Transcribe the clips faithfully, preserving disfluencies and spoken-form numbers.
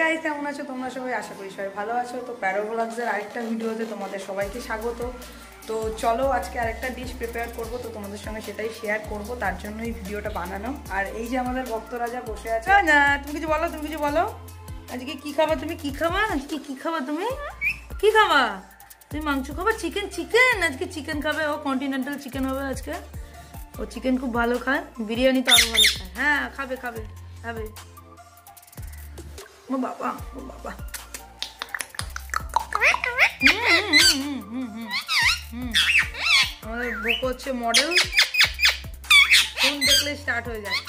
Guys, কেমন আছো তোমরা সবাই? আশা করি সবাই ভালো আছো। তো প্যারো ব্লগসের আরেকটা ভিডিওতে তোমাদের সবাইকে স্বাগত। তো চলো আজকে আরেকটা ডিশ প্রিপেয়ার করব, তো তোমাদের সঙ্গে সেটাই শেয়ার করব, তার জন্যই ভিডিওটা বানানো। আর এই যে আমাদের ভক্তরাজা বসে আছে। না তুমি কিছু বলো, তুমি কিছু বলো। আজকে কি খাবা তুমি? কি খাবা আজকে? কি খাবা তুমি? কি খাবা তুমি? মাংস খাবা? চিকেন? চিকেন আজকে চিকেন খাবে ও। কন্টিনেন্টাল চিকেন হবে আজকে। ও চিকেন খুব ভালো খায়, বিরিয়ানি তো আরো ভালো খায়। হ্যাঁ খাবে খাবে খাবে। ও বাবা, ও বাবা, আমাদের ভোক হচ্ছে মডেল, ফোন দেখলে স্টার্ট হয়ে যায়।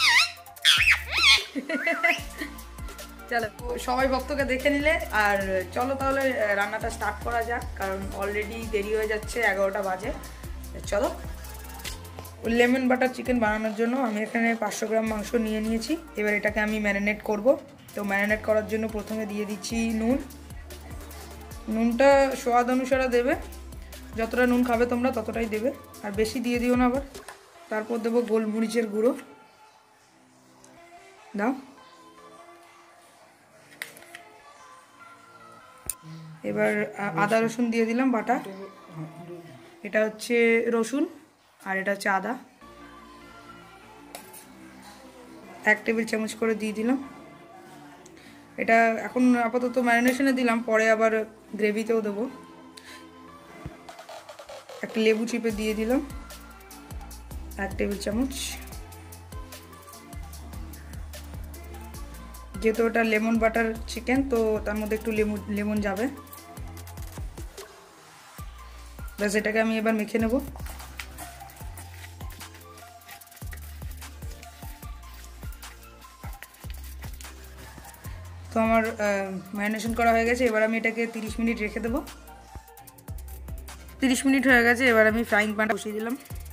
চলো সবাই ভক্তকে দেখে নিলে, আর চলো তাহলে রান্নাটা স্টার্ট করা যাক, কারণ অলরেডি দেরি হয়ে যাচ্ছে, এগারোটা বাজে। চলো, লেমন বাটার চিকেন বানানোর জন্য আমি এখানে পাঁচশো গ্রাম মাংস নিয়ে নিয়েছি। এবার এটাকে আমি ম্যারিনেট করব। তো ম্যারিনেট করার জন্য প্রথমে দিয়ে দিচ্ছি নুন। নুনটা স্বাদ অনুসারে দেবে, যতটা নুন খাবে তোমরা ততটাই দেবে, আর বেশি দিয়ে দিও না আবার। তারপর দেবো গোলমরিচের গুঁড়ো, দাও। এবার আদা রসুন দিয়ে দিলাম বাটা। এটা হচ্ছে রসুন আর এটা হচ্ছে আদা, এক টেবিল চামচ করে দিয়ে দিলাম। এটা এখন আপাতত ম্যারিনেশনে দিলাম, পরে আবার গ্রেভিতেও দেবো। একটা লেবু চিপে দিয়ে দিলাম এক টেবিল চামচ, যেহেতু ওটা লেমন বাটার চিকেন তো তার মধ্যে একটু লেমন লেমন যাবে। ব্যাস, এটাকে আমি এবার মেখে নেব। তো আমার ম্যারিনেশন করা হয়ে গেছে, এবার আমি এটাকে তিরিশ মিনিট রেখে দেবো। তিরিশ মিনিট হয়ে গেছে, এবার আমি ফ্রাইং প্যানটা বসিয়ে দিলাম।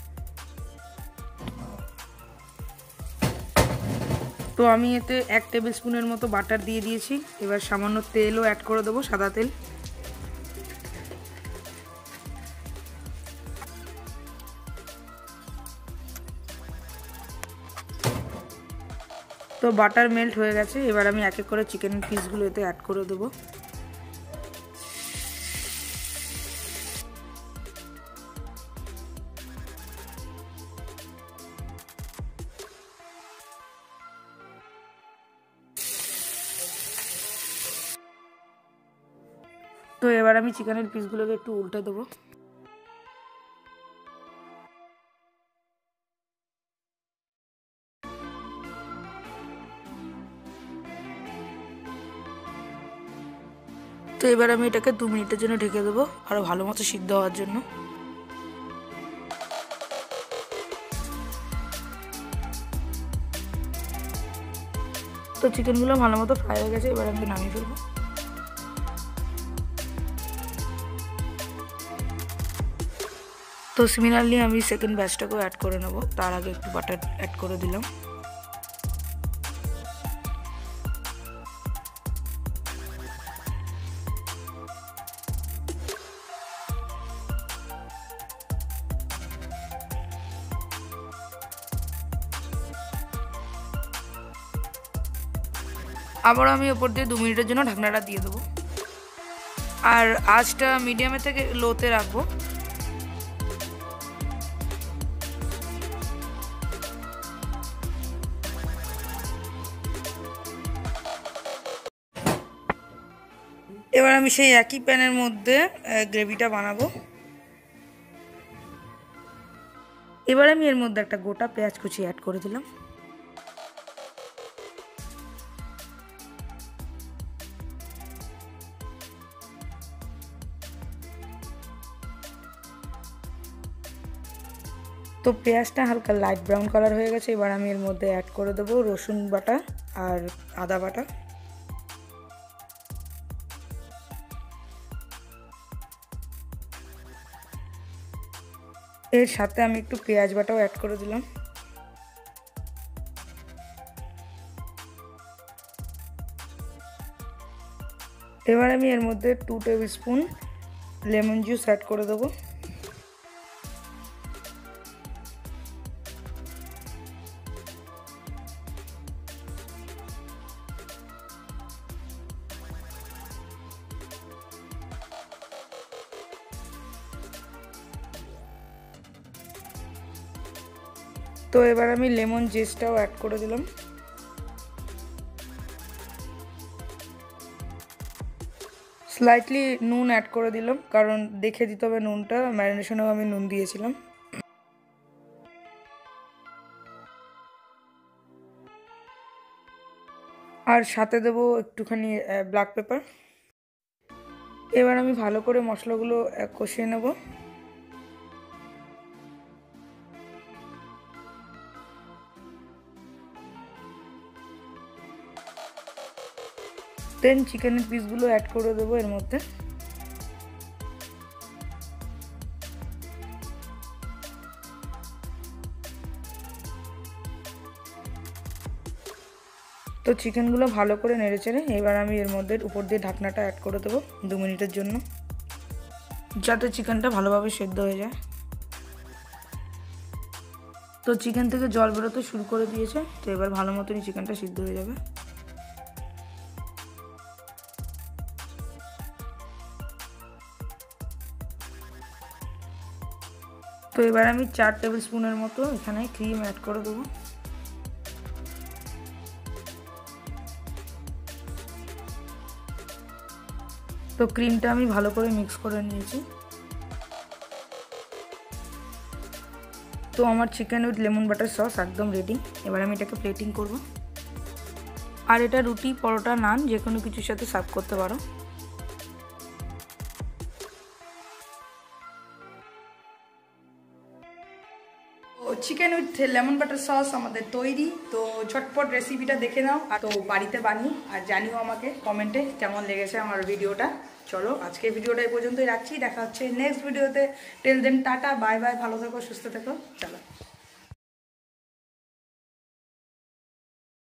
তো আমি এতে এক টেবিল স্পুনের মতো বাটার দিয়ে দিয়েছি। এবার সামান্য তেলও অ্যাড করে দেবো, সাদা তেল। তো বাটার মেল্ট হয়ে গেছে, এবার আমি এক এক করে চিকেন পিসগুলো এতে অ্যাড করে দেবো। তো এবার আমি চিকেনের পিসগুলোকে একটু উল্টে দেবো। তো এবার আমি এটাকে দু মিনিটের জন্য ঢেকে দেবো, আরো ভালো মতো সিদ্ধ হওয়ার জন্য। তো চিকেনগুলো ভালো মতো ফ্রাই হয়ে গেছে, এবার আমি নামিয়ে ফেলবো। তো সিমিলারলি আমি সেকেন্ড ব্যাচটাকেও অ্যাড করে নেবো, তার আগে একটু বাটার অ্যাড করে দিলাম। আবার আমি ওপর দিয়ে দু মিনিটের জন্য ঢাকনাটা দিয়ে দেবো, আর আঁচটা মিডিয়ামে থেকে লোতে রাখবো। এবার আমি সেই একই প্যানের মধ্যে গ্রেভিটা বানাবো। এবার আমি এর মধ্যে একটা গোটা পেঁয়াজ কুচি অ্যাড করে দিলাম। তো পেঁয়াজটা হালকা লাইট ব্রাউন কালার হয়ে গেছে, এবার আমি এর মধ্যে অ্যাড করে দেবো রসুন বাটা আর আদা বাটা। এর সাথে আমি একটু পেঁয়াজ বাটাও অ্যাড করে দিলাম। এবার আমি এর মধ্যে two tablespoon lemon juice add করে দেবো। তো এবার আমি লেমন জেসটাও অ্যাড করে দিলাম। স্লাইটলি নুন অ্যাড করে দিলাম, কারণ দেখে দিতে হবে নুনটা, ম্যারিনেশনেও আমি নুন দিয়েছিলাম। আর সাথে দেবো একটুখানি ব্ল্যাক পেপার। এবার আমি ভালো করে মশলাগুলো কষিয়ে নেব। দেন চিকেনের পিসগুলো অ্যাড করে দেবো এর মধ্যে। তো চিকেনগুলো ভালো করে নেড়ে চেড়ে এবার আমি এর মধ্যে উপর দিয়ে ঢাকনাটা অ্যাড করে দেবো দু মিনিটের জন্য, যাতে চিকেনটা ভালোভাবে সেদ্ধ হয়ে যায়। তো চিকেন থেকে জল বেরোতে শুরু করে দিয়েছে, তো এবার ভালো মতনই চিকেনটা সিদ্ধ হয়ে যাবে। তো এবার আমি চার টেবিল স্পুনের মতো এখানে ক্রিম অ্যাড করে দেবো। তো ক্রিমটা আমি ভালো করে মিক্স করে নিয়েছি। তো আমার chicken with lemon butter sauce একদম রেডি। এবার আমি এটাকে প্লেটিং করব। আর এটা রুটি, পরোটা, নান যে কোনো কিছুর সাথে সার্ভ করতে পারো। Chicken with lemon butter sauce আমাদের তৈরি। তো ঝটপট রেসিপিটা দেখে নাও, আর তো বাড়িতে বানিও আর জানিও আমাকে কমেন্টে কেমন লেগেছে আমার ভিডিওটা। চলো আজকে ভিডিওটা এই পর্যন্তই রাখছি, দেখা হচ্ছে নেক্সট ভিডিওতে। Till then tata, bye bye, ভালো থেকো, সুস্থ থেকো, চলো।